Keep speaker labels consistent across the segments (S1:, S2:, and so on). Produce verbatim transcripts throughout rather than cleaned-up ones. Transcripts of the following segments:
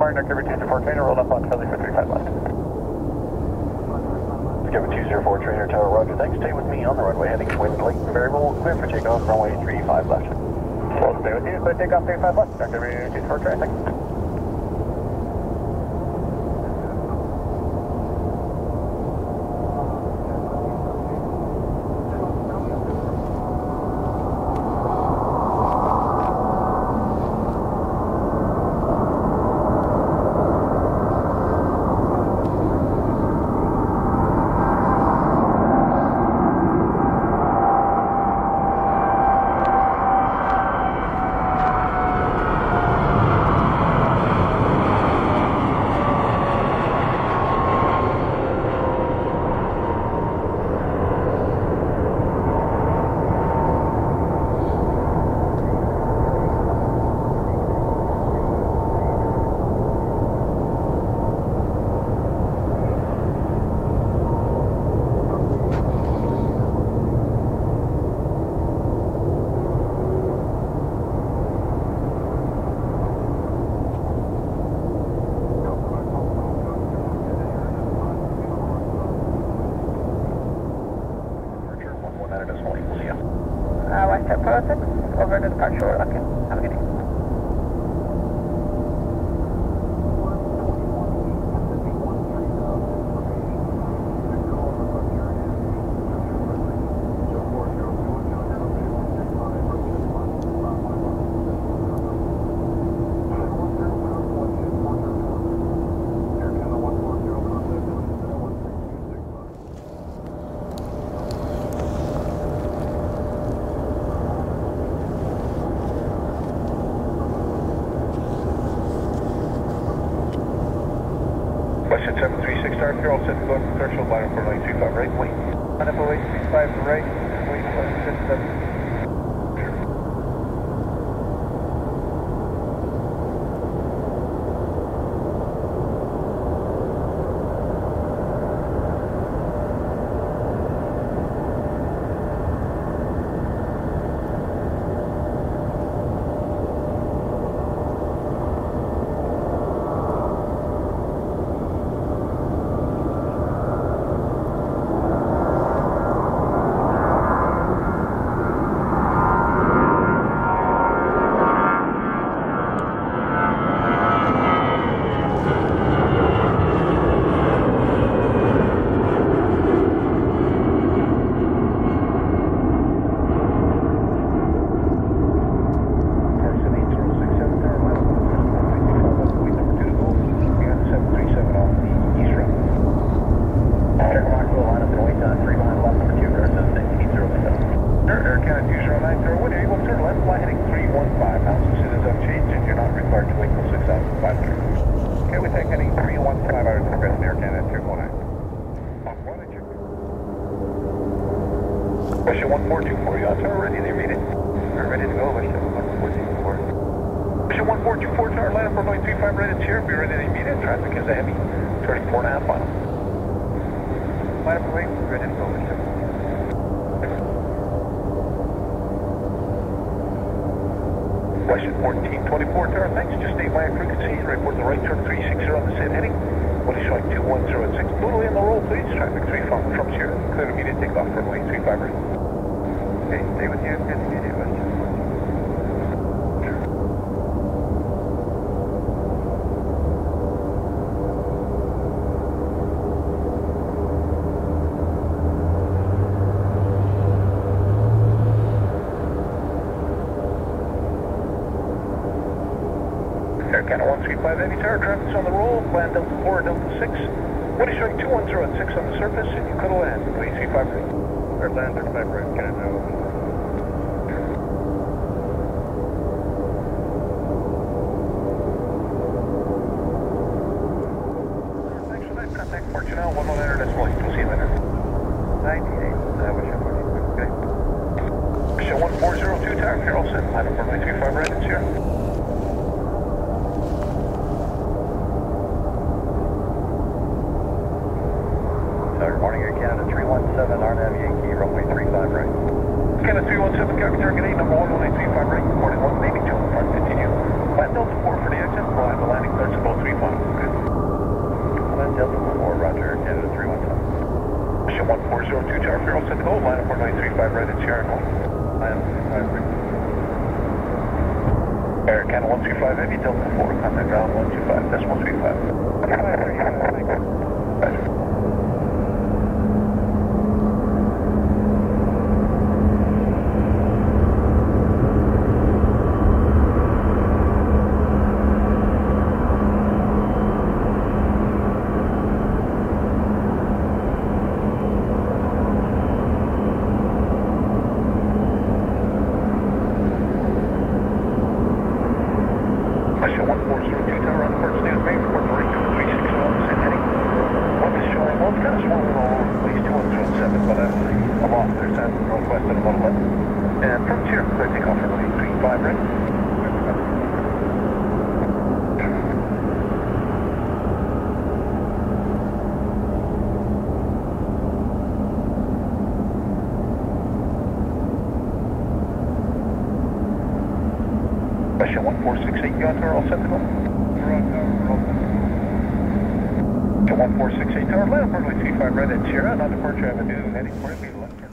S1: four, Calgary two zero four trainer, rolled up on Philly for three five left. Calgary two zero four trainer, tower, roger, thanks. Stay with me on the runway, heading wind link variable, clear for takeoff, runway three five left. We'll stay with you, clear takeoff three five left, Calgary two zero four trainer, thanks.
S2: Uh, West Air six, over to the car shore. Okay, have a good day.
S3: Question seven three six, Star Carol, set to go to threshold, line up for line two five right, wait. Line up for eight three five right, wait, one six seven. Question one four two four, you tower ready to read it? We're ready to go, question one four two four. Question one four two four, tower, line up for line three five right, it's here, be ready to meet it. Traffic is a heavy, turning four and a half mile. Line up for wait, ready to go, question. Question fourteen twenty-four, tower, thanks, just stay by a frequency, report the right turn three sixty on the said heading. What is showing two one zero six, totally in the roll, please. Traffic three from Sierra, clear immediate takeoff from lane three five right. Okay, stay with you, good immediate west. Air Canada one three five Heavy Tower, traffic's on the roll, plan Delta four, Delta six. What is showing two one zero six on the surface, and you could land, please three five right. Or land thirty five right, Canada. Thanks for that, contact Fortunel, one one nine decimal eight, we'll see you later. ninety-eight, that was your question, okay. Show one four zero two, Tower, Carol, set, line up for line three five right, it's here. Good morning, Air Canada three one seven, R N A V Yankee, runway three five right. Canada three one seven, Calgary target eight, number one, runway three five right, morning one, maybe two in front, continue. Plan Delta four for the exit, we'll have the landing clearance about three five. three five right at Sierra North. Land five three. Air Canada one two five Heavy Delta four, contact ground one two five, decimal three five. five thirty-five, thanks. Roger. one four zero two tower on port stand main, report to right three six one, send heading. One is showing, well, it's kind of swollen all over the place, two one zero seven, but I'm, I'm off there, south northwest at about eleven. And from here, clear takeoff for runway three five right. Question one four six eight, yacht tower, all set to go? one four six eight tower, land runway three five right at Sierra, on departure avenue, heading for it, left turn.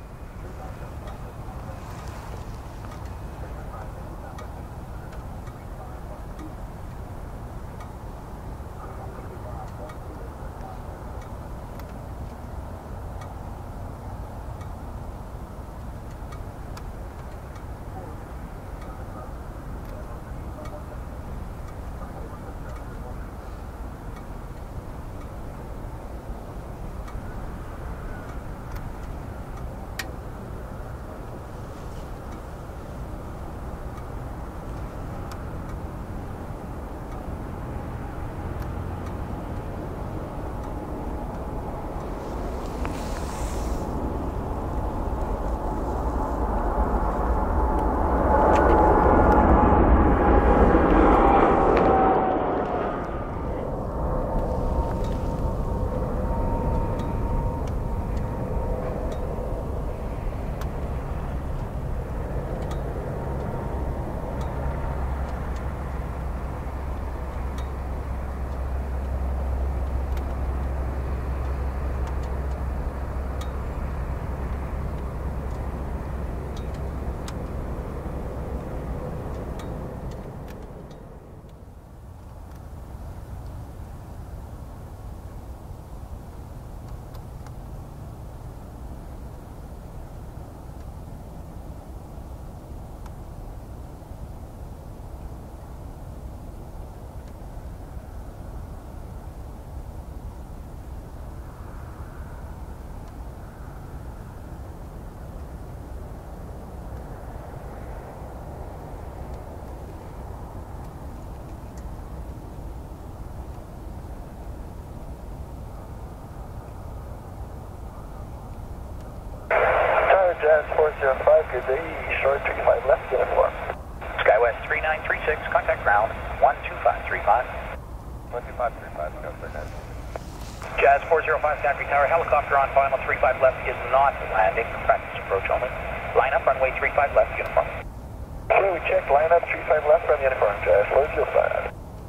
S3: Jazz four zero five, good day, short three five left, uniform.
S4: Skywest three nine three six, contact ground one two five three five.
S3: one two five three five, go for that.
S4: Jazz four zero five, Calgary Tower, helicopter on final three five left is not landing, practice approach only. Line up, runway three five left, uniform.
S3: Okay, we checked, line up, three five left from uniform, Jazz four zero five.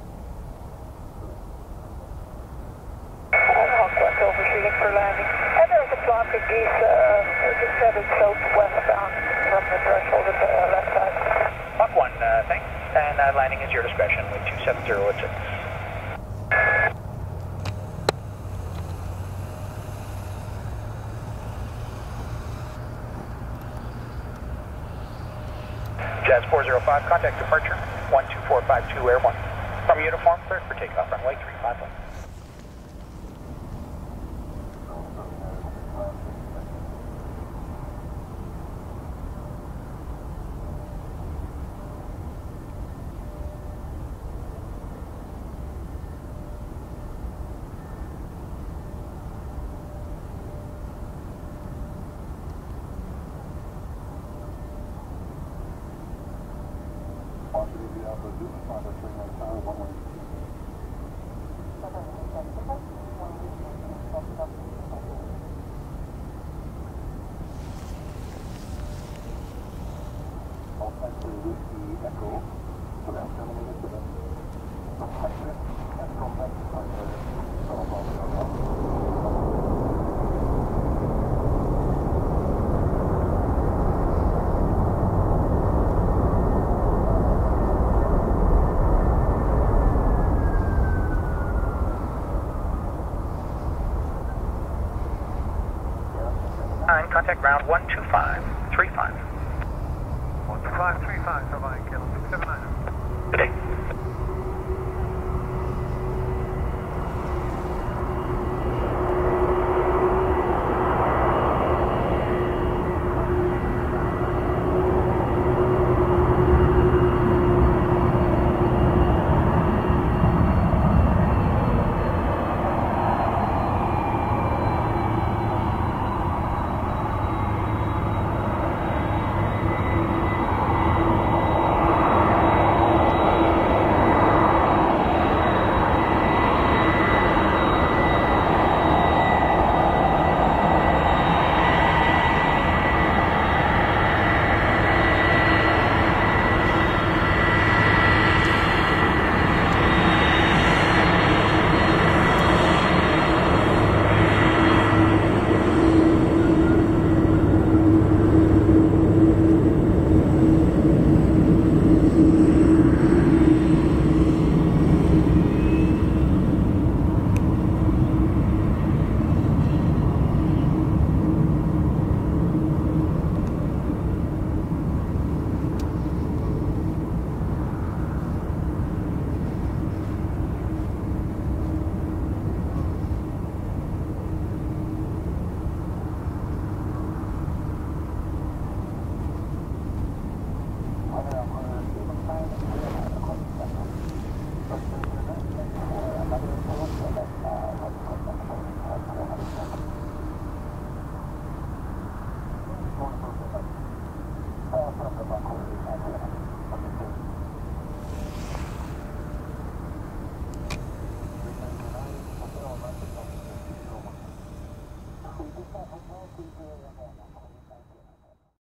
S2: Hawkwest overshooting for landing. And there's a flock of geese, uh, just headed southwestbound from the threshold at the uh, left side.
S4: Mach one, uh, thanks. And uh, landing is your discretion with two seven zero at six. Jazz four zero five, contact departure one two four five two, Air one. From uniform, cleared for takeoff, runway three five left. contact ground one two five three five.
S3: one two five three five, Turbine, Kilo six seven nine.
S4: Good day.